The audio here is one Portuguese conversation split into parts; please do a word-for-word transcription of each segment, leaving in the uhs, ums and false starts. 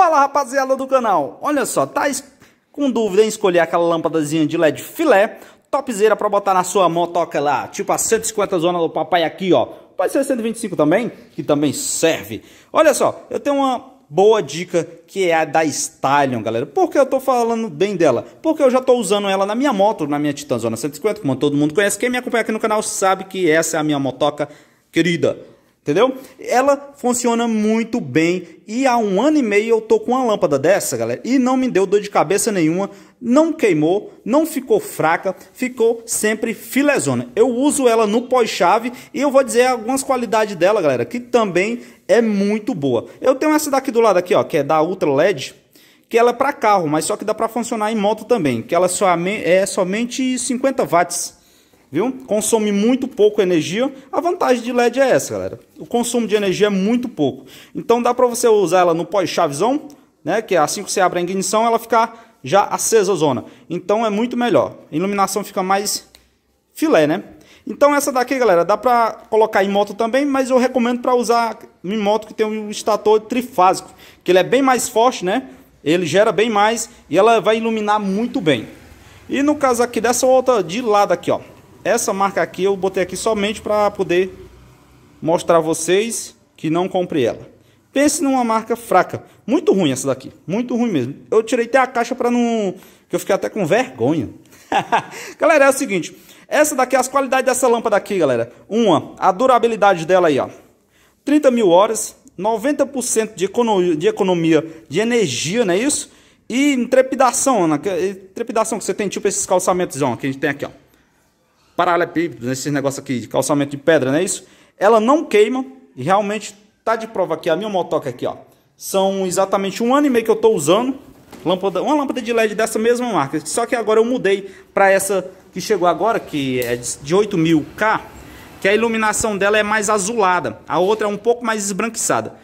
Fala, rapaziada do canal, olha só, tá com dúvida em escolher aquela lâmpadazinha de L E D filé, topzera pra botar na sua motoca lá, tipo a cento e cinquenta zona do papai aqui, ó. Pode ser cento e vinte e cinco também, que também serve. Olha só, eu tenho uma boa dica que é a da Stylion, galera. Por que eu tô falando bem dela? Porque eu já tô usando ela na minha moto, na minha Titan Zona cento e cinquenta, como todo mundo conhece. Quem me acompanha aqui no canal sabe que essa é a minha motoca querida. Entendeu? Ela funciona muito bem e há um ano e meio eu tô com uma lâmpada dessa, galera, e não me deu dor de cabeça nenhuma, não queimou, não ficou fraca, ficou sempre filezona. Eu uso ela no pós-chave e eu vou dizer algumas qualidades dela, galera, que também é muito boa. Eu tenho essa daqui do lado aqui, ó, que é da Ultra L E D, que ela é para carro, mas só que dá para funcionar em moto também, que ela é somente cinquenta watts. Viu? Consome muito pouco energia. A vantagem de L E D é essa, galera. O consumo de energia é muito pouco. Então dá para você usar ela no pós-chavezão, né? Que é assim que você abre a ignição, ela fica já acesa zona. Então é muito melhor. A iluminação fica mais filé, né? Então essa daqui, galera, dá para colocar em moto também, mas eu recomendo para usar em moto que tem um estator trifásico, que ele é bem mais forte, né? Ele gera bem mais e ela vai iluminar muito bem. E no caso aqui dessa outra de lado aqui, ó. Essa marca aqui eu botei aqui somente para poder mostrar a vocês que não comprei ela. Pense numa marca fraca. Muito ruim essa daqui. Muito ruim mesmo. Eu tirei até a caixa para não... que eu fiquei até com vergonha. Galera, é o seguinte. Essa daqui, as qualidades dessa lâmpada aqui, galera. Uma, a durabilidade dela aí, ó. trinta mil horas. noventa por cento de economia, de economia de energia, não é isso? E trepidação. Né? Trepidação que você tem, tipo esses calçamentos ó, que a gente tem aqui, ó. Paralelepípedos, esses negócios aqui de calçamento de pedra, não é isso? Ela não queima e realmente tá de prova aqui a minha motoca aqui, ó. São exatamente um ano e meio que eu tô usando lâmpada, uma lâmpada de L E D dessa mesma marca. Só que agora eu mudei para essa que chegou agora, que é de oito mil K, que a iluminação dela é mais azulada. A outra é um pouco mais esbranquiçada,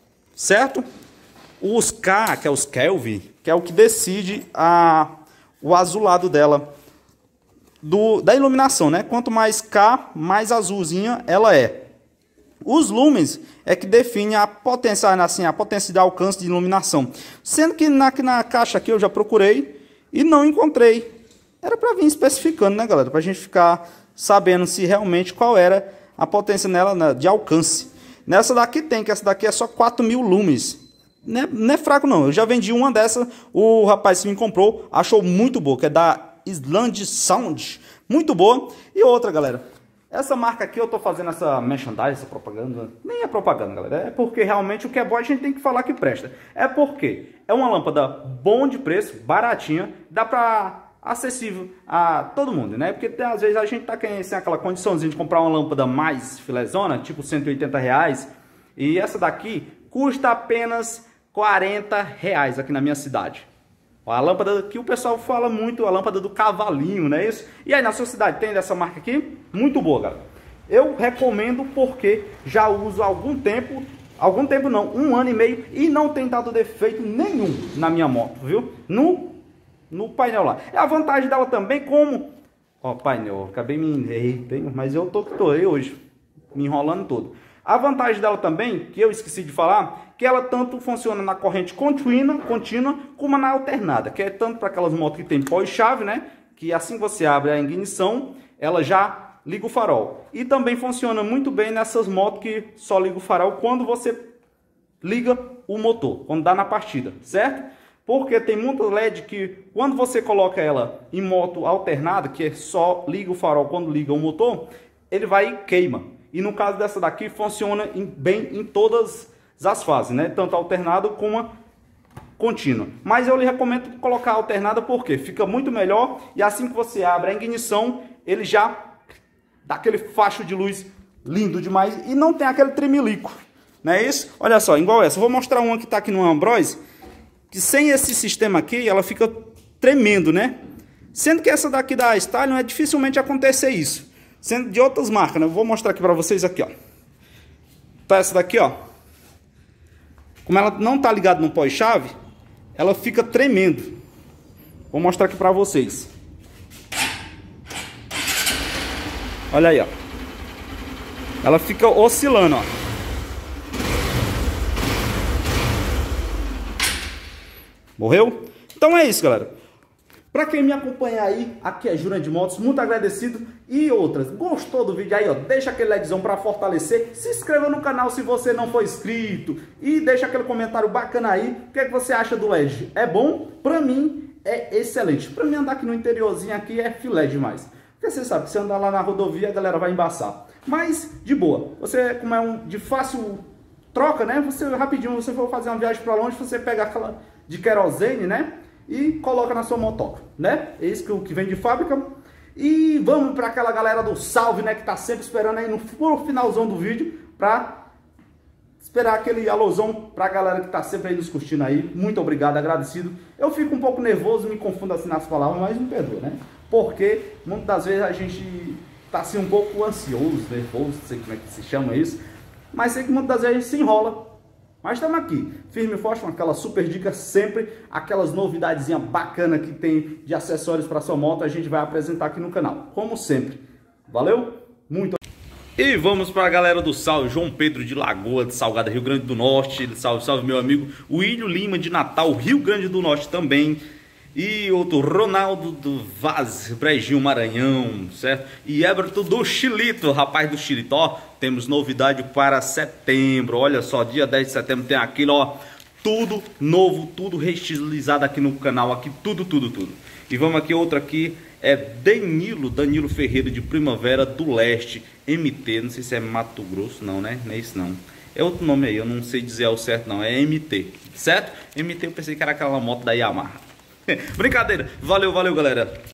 certo? Os K, que é os Kelvin, que é o que decide a, o azulado dela. Do, da iluminação, né? Quanto mais K, mais azulzinha ela é. Os lumens é que define a potência, assim, a potência de alcance de iluminação. Sendo que na, na caixa aqui eu já procurei e não encontrei. Era para vir especificando, né, galera? Para a gente ficar sabendo se realmente qual era a potência nela, né, de alcance. Nessa daqui tem, que essa daqui é só quatro mil lumens. Não é, não é fraco não. Eu já vendi uma dessa, o rapaz que me comprou achou muito boa, que é da Island Sound, muito boa. E outra, galera, essa marca aqui eu tô fazendo essa merchandising, essa propaganda, nem é propaganda, galera, é porque realmente o que é bom a gente tem que falar que presta. É porque é uma lâmpada bom de preço, baratinha, dá pra acessível a todo mundo, né? Porque às vezes a gente tá sem aquela condiçãozinha de comprar uma lâmpada mais filezona, tipo cento e oitenta reais, e essa daqui custa apenas quarenta reais aqui na minha cidade. A lâmpada que o pessoal fala muito, a lâmpada do cavalinho, não é isso? E aí na sua cidade tem dessa marca aqui? Muito boa, galera. Eu recomendo porque já uso há algum tempo, algum tempo não, um ano e meio, e não tem dado defeito nenhum na minha moto, viu? No, no painel lá. É a vantagem dela também como... Ó, painel, acabei me... Errei, mas eu tô que tô aí hoje, me enrolando todo. A vantagem dela também, que eu esqueci de falar, que ela tanto funciona na corrente contínua, contínua como na alternada, que é tanto para aquelas motos que tem pós-chave, né? Que assim que você abre a ignição, ela já liga o farol. E também funciona muito bem nessas motos que só liga o farol quando você liga o motor, quando dá na partida, certo? Porque tem muita L E D que quando você coloca ela em moto alternada, que é só liga o farol quando liga o motor, ele vai e queima. E no caso dessa daqui, funciona em, bem em todas as fases, né? Tanto alternado como a contínua. Mas eu lhe recomendo colocar alternada porque fica muito melhor. E assim que você abre a ignição, ele já dá aquele facho de luz lindo demais. E não tem aquele tremelico, não é isso? Olha só, igual essa. Eu vou mostrar uma que está aqui no Ambrose, que sem esse sistema aqui, ela fica tremendo, né? Sendo que essa daqui da Stylion é dificilmente acontecer isso. Sendo de outras marcas, né? Eu vou mostrar aqui para vocês aqui, ó. Tá essa daqui, ó. Como ela não tá ligada no pós-chave, ela fica tremendo. Vou mostrar aqui para vocês. Olha aí, ó. Ela fica oscilando, ó. Morreu? Então é isso, galera. Pra quem me acompanha aí, aqui é Jurandir Motos, muito agradecido. E outras, gostou do vídeo aí, ó, deixa aquele likezão pra fortalecer. Se inscreva no canal se você não for inscrito. E deixa aquele comentário bacana aí. O que é que você acha do L E D? É bom? Pra mim, é excelente. Pra mim andar aqui no interiorzinho aqui é filé demais. Porque você sabe que se andar lá na rodovia, a galera vai embaçar. Mas, de boa. Você, como é um de fácil troca, né? Você, rapidinho, você for fazer uma viagem pra longe, você pega aquela de querosene, né? E coloca na sua motoca, né? Esse que o que vem de fábrica. E vamos para aquela galera do salve, né? Que tá sempre esperando aí no finalzão do vídeo para esperar aquele alôzão pra galera que tá sempre aí nos curtindo aí. Muito obrigado, agradecido. Eu fico um pouco nervoso, me confundo assim nas palavras, mas me perdoa, né? Porque muitas das vezes a gente tá assim um pouco ansioso, nervoso, não sei como é que se chama isso. Mas sei que muitas das vezes a gente se enrola. Mas estamos aqui, firme e forte, com aquelas super dicas sempre, aquelas novidadezinhas bacanas que tem de acessórios para sua moto, a gente vai apresentar aqui no canal, como sempre. Valeu? Muito E vamos para a galera do salve, João Pedro de Lagoa, de Salgado, Rio Grande do Norte. Salve, salve meu amigo William Lima de Natal, Rio Grande do Norte também. E outro Ronaldo do Vaz, Brejinho, Maranhão, certo? E Everton do Chilito, rapaz do Chilito, ó, temos novidade para setembro, olha só, dia dez de setembro tem aquilo, ó, tudo novo, tudo reestilizado aqui no canal, aqui tudo, tudo, tudo. E vamos aqui, outro aqui, é Danilo, Danilo Ferreira de Primavera do Leste, M T, não sei se é Mato Grosso, não, né? Não é isso não. É outro nome aí, eu não sei dizer ao certo não, é M T, certo? M T eu pensei que era aquela moto da Yamaha. Brincadeira, valeu, valeu galera.